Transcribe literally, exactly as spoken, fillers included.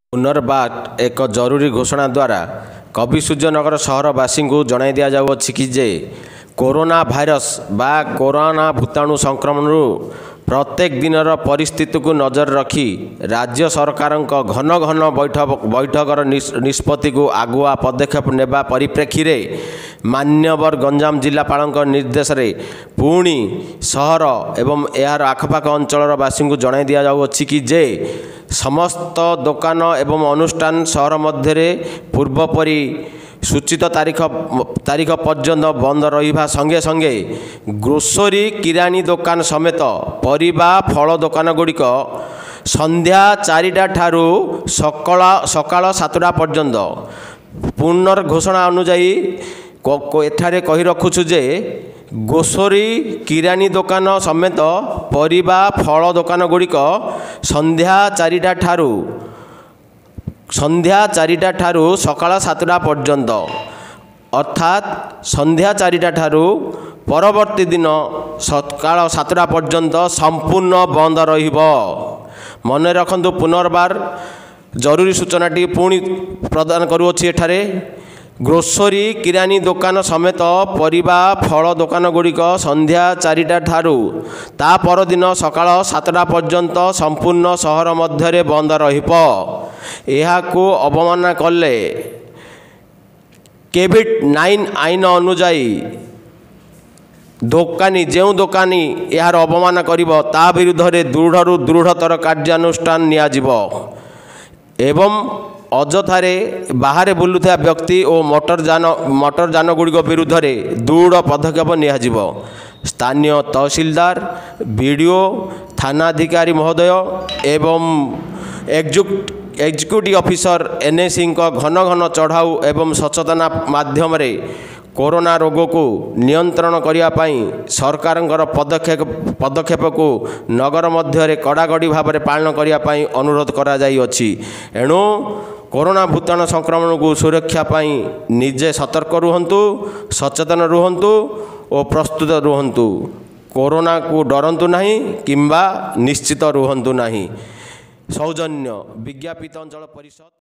पुनर्बार एक जरूरी घोषणा द्वारा कवि सूर्यनगर सहरवासी को जणाई दि जाऊँगी कि जे कोरोना भाइरस बा कोरोना भूताणु संक्रमण प्रत्येक दिनर परिस्थिति को नजर रखी राज्य सरकार घन घन बैठक बैठकर निष्पत्ति को आगुआ पदक्षेप नेबा परिप्रेक्षी रे मान्यवर गंजाम जिलापाल निर्देश रे पुणी सहर एवं यार आखपाख अंचल वासी को जणाई दि जाऊँगी कि जे समस्त दुकान एवं अनुष्ठान सहर मध्य पूर्वपरी सूचित तारीख तारीख पर्यंत बंद रहा संगे संगे ग्रोसरी किराणी दुकान समेत परिबा फल दुकान गुड़िक संध्या चारिटा ठारू सकाळ सकाळ सातटा पर्यंत पुनर्घोषणा अनुजाई एठारे कही रखुछु जे ग्रोसरी किराणी दुकान समेत परिबा फल दुकान गुड़िक संध्या चारिटा ठारू संध्या चारिटा ठारू सकाळ सातटा पर्यंत अर्थात संध्या चारिटा ठारू परवर्ती दिन सकाळ सातटा पर्यंत संपूर्ण बंद रहिबो। मन रखंतु पुनर्बार जरूरी सूचनाटी पुणी प्रदान करुअछि एठारे ग्रोसरी किराणी दुकान समेत परिबा फल दुकान गुड़िक संध्या चारिटा ठारू ता परदिन सकाळ सातटा पर्यंत संपूर्ण सहर मध्य बंद रहिबो। एहाकू अवमानना कले कोविड नाइन आईन अनुजाई दोकानी जो दोकानी यार अवमान करिबो ता विरुद्ध रे दृढ़ दृढ़तर कार्यानुष्ठान नियाजिबो एवं अजथारे बाहर बुलुथिया व्यक्ति और मोटर जान मोटर जान गुड़िक विरुद्ध रे दृढ़ पदक्षेप नियाजिबो। स्थानीय तहसीलदार बीडीओ थानाधिकारी महोदय एवं एक्जुट एग्जीक्यूटिव ऑफिसर एनएसी घन घन चढ़ाऊ एवं सचेतना माध्यम रे कोरोना रोग को नियंत्रण करने सरकार पदक्षेप पदक्षेप को नगर मध्य कड़ाकड़ी भाव में पालन करने अनुरोध करा जाई अछि। एणु कोरोना भूताणु संक्रमण को सुरक्षा पाई निजे सतर्क रुहंतु सचेतन रुहंतु और प्रस्तुत रुहंतु। कोरोना को डरंतु नहीं किंबा निश्चित रुहंतु नहीं। सौजन्य विज्ञापित अंचल परिषद।